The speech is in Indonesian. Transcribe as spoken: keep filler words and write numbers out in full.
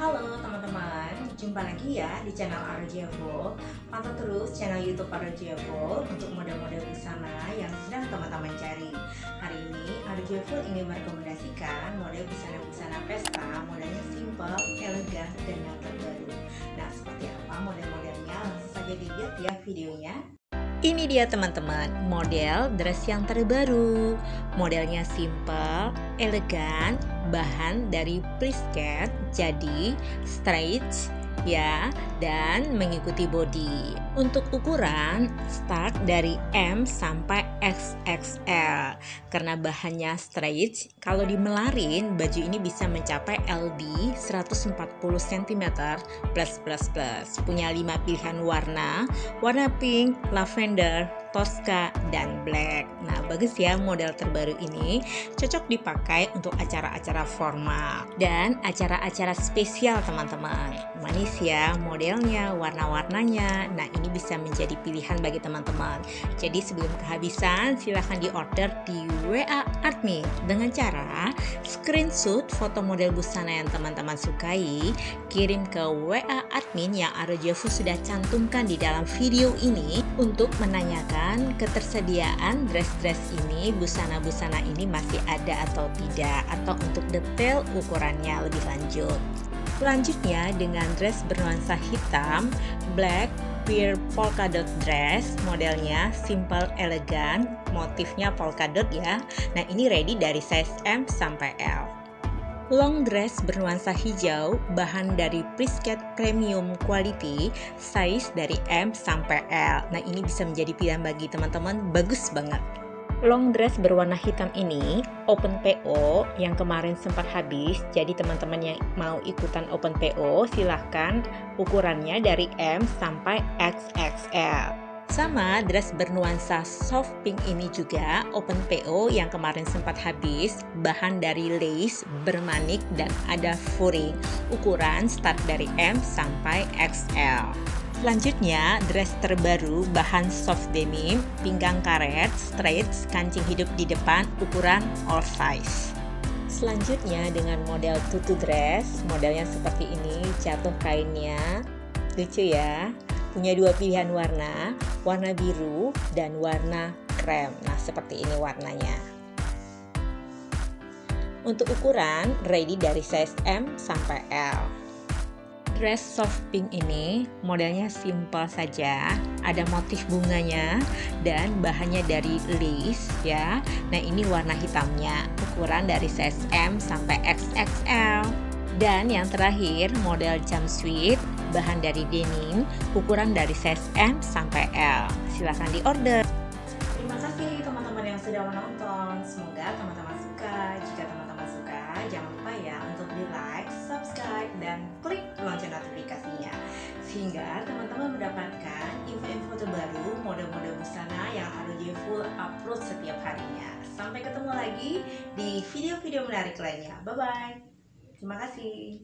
Halo teman-teman, jumpa lagi ya di channel Arojavo. Pantau terus channel YouTube Arojavo untuk model-model busana yang sedang teman-teman cari. Hari ini Arojavo ingin merekomendasikan model busana-busana pesta, modelnya simple, elegan, dan yang terbaru. Nah, seperti apa model-modelnya? Langsung saja dilihat ya videonya. Ini dia teman-teman, model dress yang terbaru. Modelnya simple, elegan, bahan dari plisket, jadi stretch ya, dan mengikuti body. Untuk ukuran start dari M sampai X X L. Karena bahannya stretch, kalau dimelarin baju ini bisa mencapai L B seratus empat puluh sentimeter plus plus plus. Punya lima pilihan warna, warna pink, lavender, Tosca, dan black. Nah, bagus ya model terbaru ini, cocok dipakai untuk acara-acara formal dan acara-acara spesial teman-teman. Manis ya modelnya, warna-warnanya. Nah, ini bisa menjadi pilihan bagi teman-teman. Jadi sebelum kehabisan, silahkan diorder di W A admin dengan cara screenshot foto model busana yang teman-teman sukai, kirim ke W A admin yang Arojavo sudah cantumkan di dalam video ini untuk menanyakan ketersediaan dress-dress ini, busana-busana ini masih ada atau tidak, atau untuk detail ukurannya lebih lanjut. Selanjutnya dengan dress bernuansa hitam, black pure polka dot dress, modelnya simple elegan, motifnya polka dot ya. Nah, ini ready dari size M sampai L. Long dress bernuansa hijau, bahan dari plisket premium quality, size dari M sampai L. Nah, ini bisa menjadi pilihan bagi teman-teman, bagus banget. Long dress berwarna hitam ini open P O yang kemarin sempat habis, jadi teman-teman yang mau ikutan open P O silahkan, ukurannya dari M sampai X X L. Sama dress bernuansa soft pink ini juga open P O yang kemarin sempat habis, bahan dari lace bermanik dan ada furing, ukuran start dari M sampai X L. Selanjutnya, dress terbaru bahan soft denim, pinggang karet, straight, kancing hidup di depan, ukuran all size. Selanjutnya dengan model tutu dress, modelnya seperti ini, jatuh kainnya, lucu ya. Punya dua pilihan warna, warna biru dan warna krem. Nah, seperti ini warnanya. Untuk ukuran, ready dari size M sampai L. Dress soft pink ini modelnya simple saja, ada motif bunganya dan bahannya dari lace ya. Nah, ini warna hitamnya, ukuran dari size M sampai X X L. Dan yang terakhir model jumpsuit, bahan dari denim, ukuran dari size M sampai L. Silahkan diorder. Terima kasih teman-teman yang sudah menonton. Semoga teman-teman suka. Jika teman-teman suka, jangan lupa ya untuk di like, subscribe, dan klik lonceng notifikasinya, sehingga teman-teman mendapatkan info-info terbaru model-model busana yang Arojavo upload setiap harinya. Sampai ketemu lagi di video-video menarik lainnya. Bye-bye. Terima kasih.